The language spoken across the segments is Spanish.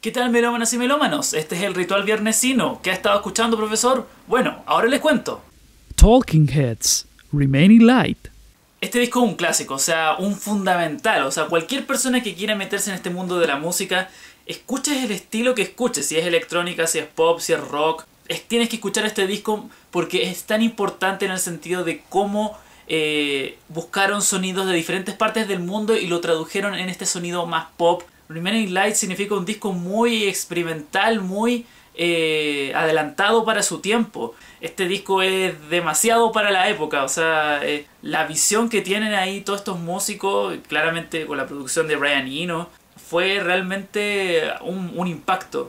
¿Qué tal, melómanas y melómanos? Este es el ritual viernesino. ¿Qué ha estado escuchando, profesor? Bueno, ahora les cuento. Talking Heads, Remaining Light. Este disco es un clásico, o sea, un fundamental. O sea, cualquier persona que quiera meterse en este mundo de la música, escuches el estilo que escuches. Si es electrónica, si es pop, si es rock. Tienes que escuchar este disco porque es tan importante en el sentido de cómo buscaron sonidos de diferentes partes del mundo y lo tradujeron en este sonido más pop. Remaining Light significa un disco muy experimental, muy adelantado para su tiempo. Este disco es demasiado para la época, o sea, la visión que tienen ahí todos estos músicos, claramente con la producción de Brian Eno, fue realmente un impacto,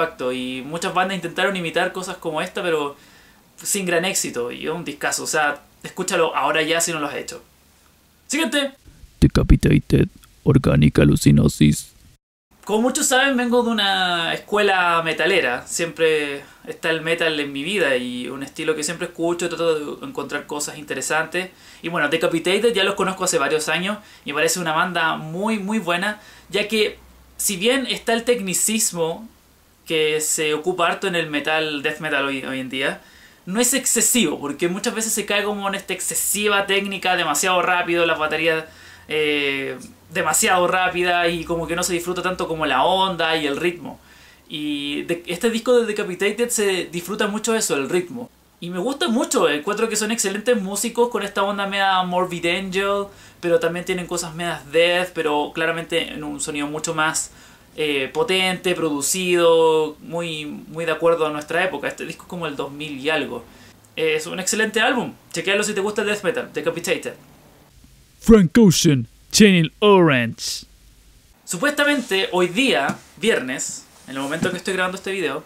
y muchas bandas intentaron imitar cosas como esta, pero sin gran éxito, y es un discazo, o sea, escúchalo ahora ya si no lo has hecho. Siguiente. Decapitated, Organic Hallucinosis. Como muchos saben, vengo de una escuela metalera. Siempre está el metal en mi vida y un estilo que siempre escucho, trato de encontrar cosas interesantes. Y bueno, Decapitated ya los conozco hace varios años y me parece una banda muy buena, ya que si bien está el tecnicismo que se ocupa harto en el metal, death metal hoy en día, no es excesivo, porque muchas veces se cae como en esta excesiva técnica, demasiado rápido, las baterías demasiado rápida y como que no se disfruta tanto como la onda y el ritmo. Y este disco de Decapitated se disfruta mucho eso, el ritmo. Y me gusta mucho, encuentro que son excelentes músicos con esta onda media Morbid Angel, pero también tienen cosas medias death, pero claramente en un sonido mucho más potente, producido, muy de acuerdo a nuestra época. Este disco es como el 2000 y algo. Es un excelente álbum, chequealo si te gusta el death metal, Decapitated. Frank Ocean, Channel Orange. Supuestamente hoy día, viernes, en el momento en que estoy grabando este video,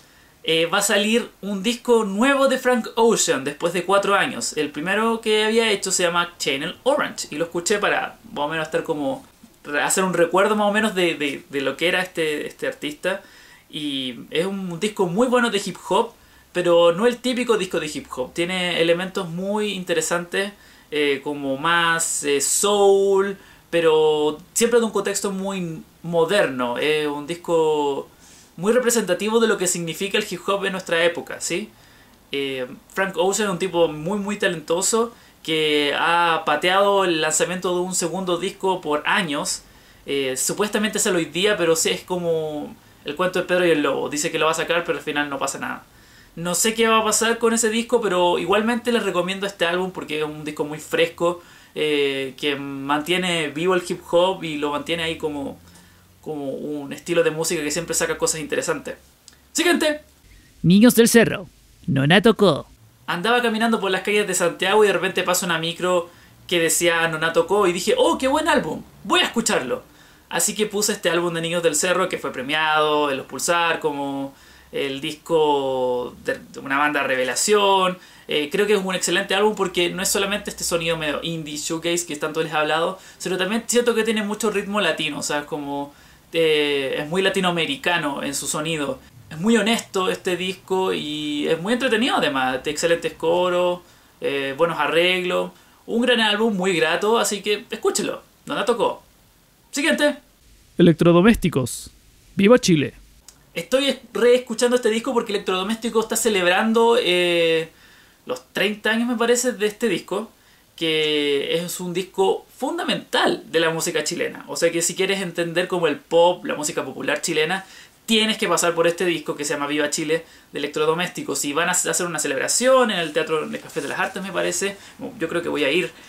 va a salir un disco nuevo de Frank Ocean después de 4 años. El primero que había hecho se llama Channel Orange y lo escuché para más o menos estar como hacer un recuerdo más o menos de lo que era este artista. Y es un disco muy bueno de hip hop, pero no el típico disco de hip hop. Tiene elementos muy interesantes, como más soul, pero siempre de un contexto muy moderno. Es un disco muy representativo de lo que significa el hip hop en nuestra época, ¿sí? Frank Ocean es un tipo muy talentoso que ha pateado el lanzamiento de un segundo disco por años. Supuestamente sale hoy día, pero sí, es como el cuento de Pedro y el Lobo. Dice que lo va a sacar, pero al final no pasa nada. No sé qué va a pasar con ese disco, pero igualmente les recomiendo este álbum porque es un disco muy fresco, que mantiene vivo el hip hop y lo mantiene ahí como un estilo de música que siempre saca cosas interesantes. Siguiente. Niños del Cerro, Nona tocó. Andaba caminando por las calles de Santiago y de repente pasa una micro que decía Nona tocó y dije, oh, qué buen álbum, voy a escucharlo. Así que puse este álbum de Niños del Cerro que fue premiado en los Pulsar como el disco de una banda revelación. Creo que es un excelente álbum porque no es solamente este sonido medio indie, shoegaze que tanto les he hablado, sino también siento que tiene mucho ritmo latino, o sea, como es muy latinoamericano en su sonido. Es muy honesto este disco y es muy entretenido además, de excelentes coros, buenos arreglos, un gran álbum muy grato, así que escúchelo, no la tocó. Siguiente. Electrodomésticos, Viva Chile. Estoy reescuchando este disco porque Electrodoméstico está celebrando los 30 años, me parece, de este disco, que es un disco fundamental de la música chilena. O sea que si quieres entender como el pop, la música popular chilena, tienes que pasar por este disco que se llama Viva Chile de Electrodomésticos. Si van a hacer una celebración en el Teatro del Café de las Artes, me parece, yo creo que voy a ir.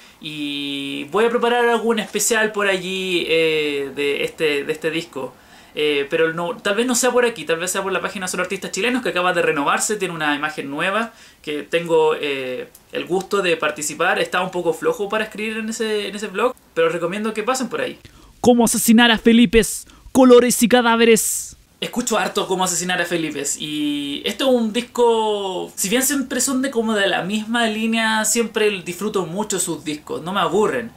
Y voy a preparar algún especial por allí de este disco. Pero no, tal vez no sea por aquí, tal vez sea por la página Solo Artistas Chilenos, que acaba de renovarse, tiene una imagen nueva, que tengo el gusto de participar. Estaba un poco flojo para escribir en ese blog, pero recomiendo que pasen por ahí. Cómo asesinar a Felipes, colores y cadáveres. Escucho harto Cómo asesinar a Felipes y esto es un disco, si bien siempre son como de la misma línea, siempre disfruto mucho sus discos, no me aburren.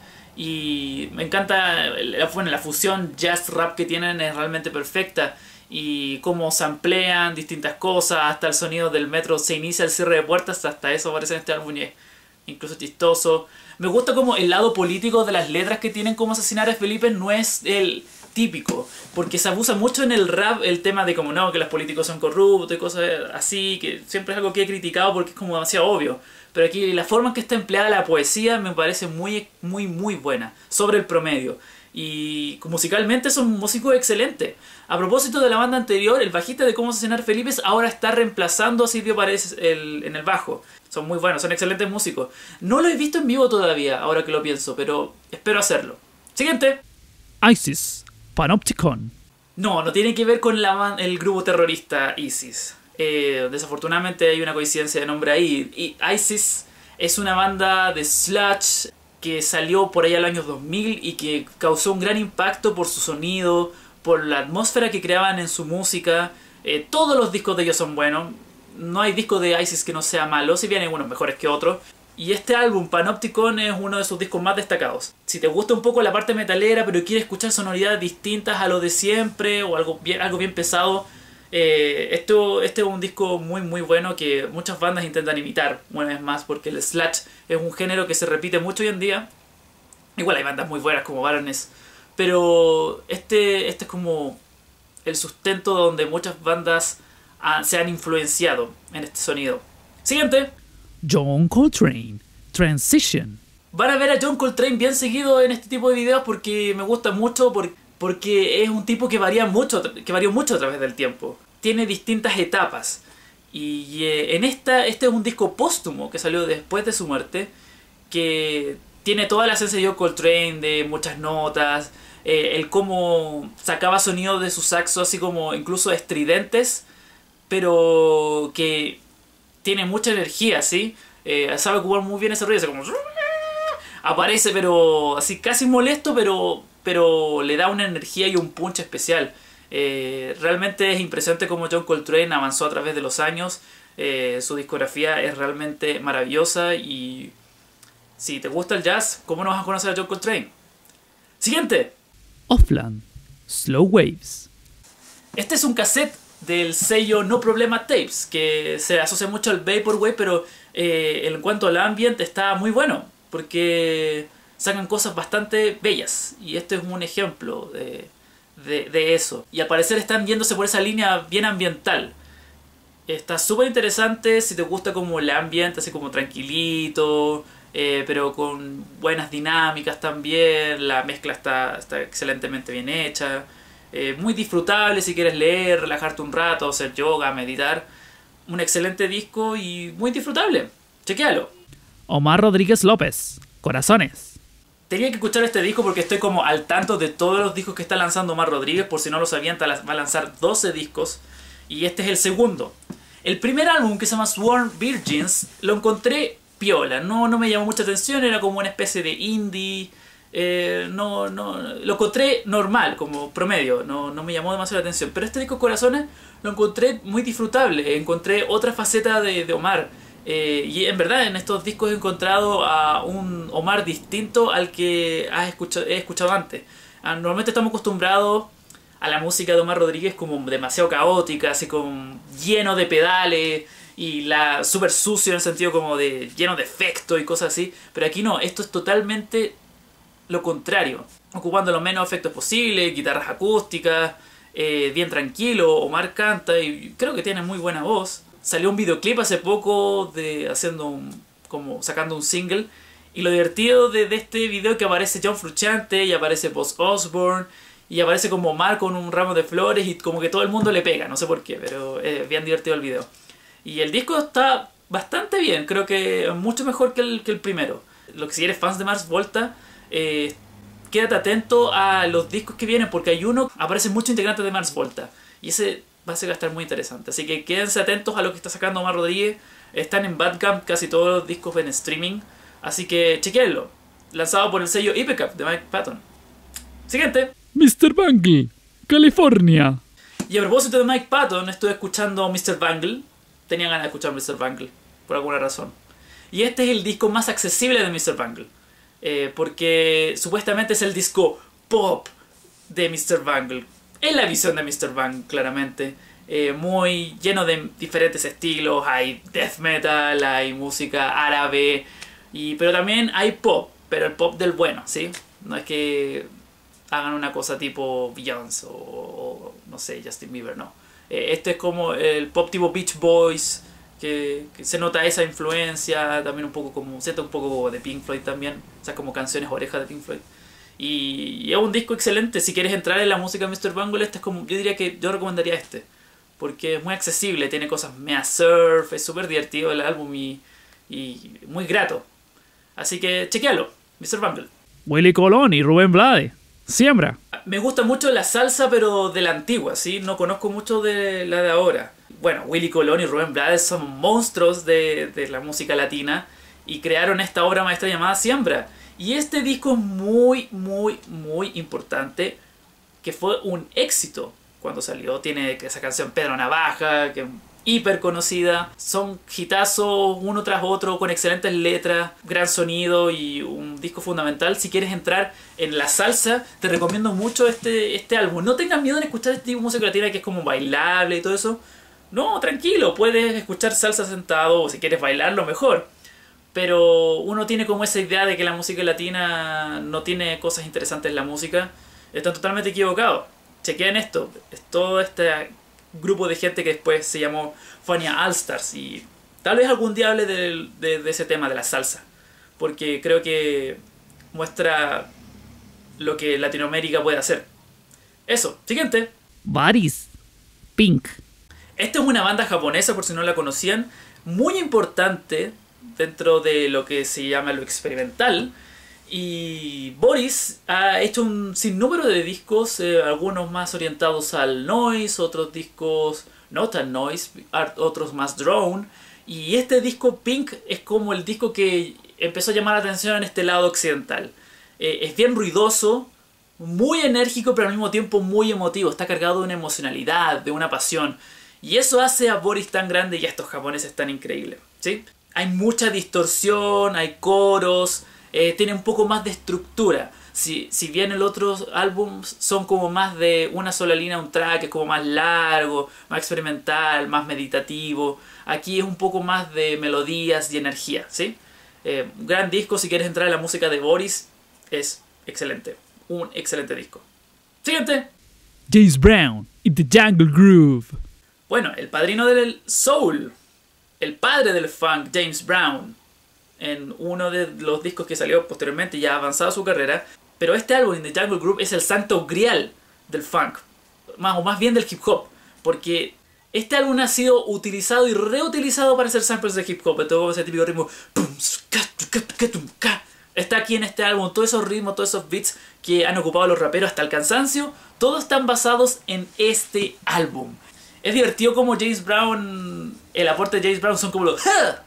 Y me encanta, bueno, la fusión jazz rap que tienen es realmente perfecta. Y cómo samplean distintas cosas, hasta el sonido del metro se inicia el cierre de puertas, hasta eso aparece en este álbum y es incluso chistoso. Me gusta como el lado político de las letras que tienen Cómo asesinar a Felipe no es el típico, porque se abusa mucho en el rap el tema de como no, que los políticos son corruptos y cosas así, que siempre es algo que he criticado porque es como demasiado obvio. Pero aquí la forma en que está empleada la poesía me parece muy buena, sobre el promedio. Y musicalmente son músicos excelentes. A propósito de la banda anterior, el bajista de Cómo asesinar Felipe ahora está reemplazando a Silvio Paredes en el bajo. Son muy buenos, son excelentes músicos. No lo he visto en vivo todavía, ahora que lo pienso, pero espero hacerlo. Siguiente. ISIS, Panopticon. No tiene que ver con el grupo terrorista ISIS. Desafortunadamente hay una coincidencia de nombre ahí. Y ISIS es una banda de sludge que salió por allá en los años 2000 y que causó un gran impacto por su sonido, por la atmósfera que creaban en su música. Todos los discos de ellos son buenos. No hay disco de ISIS que no sea malo, si bien hay unos mejores que otros. Y este álbum, Panopticon, es uno de sus discos más destacados. Si te gusta un poco la parte metalera, pero quieres escuchar sonoridades distintas a lo de siempre, o algo bien pesado, este es un disco muy bueno que muchas bandas intentan imitar, una vez más, porque el sludge es un género que se repite mucho hoy en día. Igual hay bandas muy buenas como Baroness, pero este es como el sustento donde muchas bandas se han influenciado en este sonido. Siguiente. John Coltrane, Transition. Van a ver a John Coltrane bien seguido en este tipo de videos porque me gusta mucho, porque es un tipo que varió mucho a través del tiempo. Tiene distintas etapas. Y este es un disco póstumo que salió después de su muerte, que tiene toda la esencia de John Coltrane, de muchas notas, el cómo sacaba sonidos de su saxo así como incluso estridentes, pero que tiene mucha energía, ¿sí? Sabe ocupar muy bien ese ruido, así como aparece pero así casi molesto, pero le da una energía y un punch especial. Realmente es impresionante cómo John Coltrane avanzó a través de los años. Su discografía es realmente maravillosa y si te gusta el jazz, ¿cómo no vas a conocer a John Coltrane? Siguiente. Offland, Slow Waves. Este es un cassette del sello No Problema Tapes, que se asocia mucho al Vaporwave, pero en cuanto al ambient está muy bueno, porque sacan cosas bastante bellas, y este es un ejemplo de eso. Y al parecer están yéndose por esa línea bien ambiental. Está súper interesante si te gusta como el ambiente, así como tranquilito, pero con buenas dinámicas también. La mezcla está excelentemente bien hecha. Muy disfrutable si quieres leer, relajarte un rato, hacer yoga, meditar. Un excelente disco y muy disfrutable. Chequéalo. Omar Rodríguez López, Corazones. Tenía que escuchar este disco porque estoy como al tanto de todos los discos que está lanzando Omar Rodríguez. Por si no lo sabían, va a lanzar 12 discos. Y este es el segundo. El primer álbum, que se llama Sworn Virgins, lo encontré piola. No me llamó mucha atención, era como una especie de indie. Lo encontré normal, como promedio, no me llamó demasiado la atención. Pero este disco Corazones lo encontré muy disfrutable, encontré otra faceta de Omar. Y en verdad en estos discos he encontrado a un Omar distinto al que he escuchado antes. Normalmente estamos acostumbrados a la música de Omar Rodríguez como demasiado caótica, así como lleno de pedales y súper sucio en el sentido como de lleno de efectos y cosas así. Pero aquí no, esto es totalmente lo contrario, ocupando los menos efectos posibles, guitarras acústicas, bien tranquilo. Omar canta y creo que tiene muy buena voz. Salió un videoclip hace poco como sacando un single, y lo divertido de este video es que aparece John Frusciante y aparece Buzz Osborne y aparece como Omar con un ramo de flores y como que todo el mundo le pega, no sé por qué, pero es bien divertido el video. Y el disco está bastante bien, creo que mucho mejor que el primero. Lo que si eres fans de Mars Volta, quédate atento a los discos que vienen, porque hay uno, aparecen muchos integrantes de Mars Volta y ese va a estar muy interesante, así que quédense atentos a lo que está sacando Omar Rodríguez. Están en Bandcamp casi todos los discos en streaming, así que chequenlo. Lanzado por el sello Ipecac de Mike Patton. Siguiente. Mr. Bangle, California. Y a propósito de Mike Patton, estuve escuchando Mr. Bangle. Tenía ganas de escuchar Mr. Bangle por alguna razón, y este es el disco más accesible de Mr. Bangle, porque supuestamente es el disco pop de Mr. Bangle. Es la visión de Mr. Bangle, claramente. Muy lleno de diferentes estilos. Hay death metal, hay música árabe, pero también hay pop, pero el pop del bueno, ¿sí? No es que hagan una cosa tipo Beyoncé o no sé, Justin Bieber, no. Este es como el pop tipo Beach Boys, que se nota esa influencia, también un poco como, siento un poco de Pink Floyd también, o sea, como canciones orejas de Pink Floyd. Y es un disco excelente. Si quieres entrar en la música de Mr. Bungle, este es como, yo diría que yo recomendaría este, porque es muy accesible, tiene cosas mea surf, es súper divertido el álbum y muy grato. Así que chequealo, Mr. Bungle. Willy Colón y Rubén Blades. Siembra. Me gusta mucho la salsa, pero de la antigua, ¿sí? No conozco mucho de la de ahora. Bueno, Willy Colón y Rubén Blades son monstruos de la música latina y crearon esta obra maestra llamada Siembra. Y este disco es muy, muy, muy importante, que fue un éxito cuando salió. Tiene esa canción Pedro Navaja, que es hiper conocida. Son hitazos uno tras otro, con excelentes letras, gran sonido y un disco fundamental. Si quieres entrar en la salsa, te recomiendo mucho este álbum. No tengas miedo en escuchar este tipo de música latina que es como bailable y todo eso. No, tranquilo, puedes escuchar salsa sentado o si quieres bailarlo mejor. Pero uno tiene como esa idea de que la música latina no tiene cosas interesantes en la música. Están totalmente equivocados. Chequeen esto. Es todo este grupo de gente que después se llamó Fania All Stars. Y tal vez algún día hable de ese tema, de la salsa. Porque creo que muestra lo que Latinoamérica puede hacer. Eso. Siguiente. Baris. Pink. Esta es una banda japonesa, por si no la conocían. Muy importante dentro de lo que se llama lo experimental, y Boris ha hecho un sinnúmero de discos, algunos más orientados al noise, otros discos no tan noise, otros más drone, y este disco Pink es como el disco que empezó a llamar la atención en este lado occidental. Es bien ruidoso, muy enérgico, pero al mismo tiempo muy emotivo, está cargado de una emocionalidad, de una pasión, y eso hace a Boris tan grande y a estos japoneses tan increíbles, ¿sí? Hay mucha distorsión, hay coros, tiene un poco más de estructura. Si bien el otro álbum son como más de una sola línea, un track es como más largo, más experimental, más meditativo. Aquí es un poco más de melodías y energía, ¿sí? Un gran disco, si quieres entrar en la música de Boris, es excelente. Un excelente disco. Siguiente. James Brown y The Jungle Groove. Bueno, el padrino del soul, el padre del funk, James Brown, en uno de los discos que salió posteriormente, ya avanzada su carrera. Pero este álbum, The Jungle Groove, es el santo grial del funk, o más bien del hip hop, porque este álbum ha sido utilizado y reutilizado para hacer samples de hip hop. Todo ese típico ritmo está aquí en este álbum. Todos esos ritmos, todos esos beats que han ocupado los raperos hasta el cansancio, todos están basados en este álbum. Es divertido como James Brown, el aporte de James Brown son como los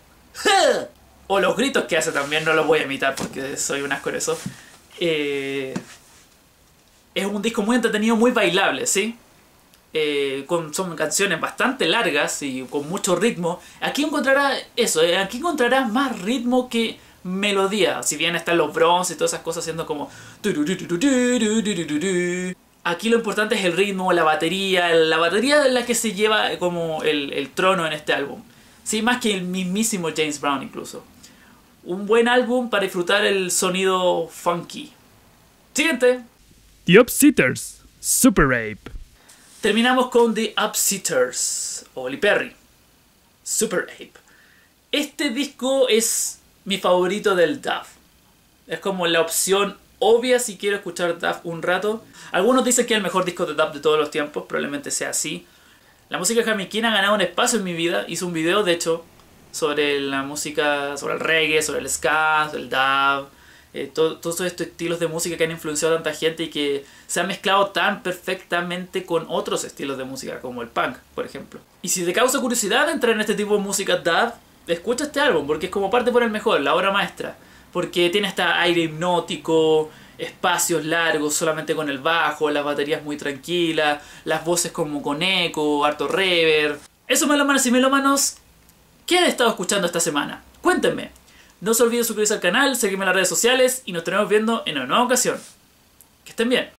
o los gritos que hace también. No los voy a imitar porque soy un asco en eso. Es un disco muy entretenido, muy bailable, ¿sí? Son canciones bastante largas y con mucho ritmo. Aquí encontrarás eso, aquí encontrarás más ritmo que melodía. Si bien están los bronce y todas esas cosas haciendo como... Aquí lo importante es el ritmo, la batería. La batería es la que se lleva como el trono en este álbum. Sí, más que el mismísimo James Brown incluso. Un buen álbum para disfrutar el sonido funky. Siguiente. The Upsetters. Super Ape. Terminamos con The Upsetters o Lee Perry. Super Ape. Este disco es mi favorito del Duff. Es como la opción obvia si quiero escuchar Duff un rato. Algunos dicen que es el mejor disco de Duff de todos los tiempos. Probablemente sea así. La música jamaiquina ha ganado un espacio en mi vida. Hice un video, de hecho, sobre la música, sobre el reggae, sobre el ska, el dub, todos estos estilos de música que han influenciado a tanta gente y que se han mezclado tan perfectamente con otros estilos de música, como el punk, por ejemplo. Y si te causa curiosidad entrar en este tipo de música dub, escucha este álbum, porque es como parte por el mejor, la obra maestra. Porque tiene este aire hipnótico, espacios largos solamente con el bajo, las baterías muy tranquilas, las voces como con eco, harto reverb. Eso, melómanos y melómanos, ¿qué han estado escuchando esta semana? Cuéntenme. No se olviden suscribirse al canal, seguirme en las redes sociales y nos estaremos viendo en una nueva ocasión. Que estén bien.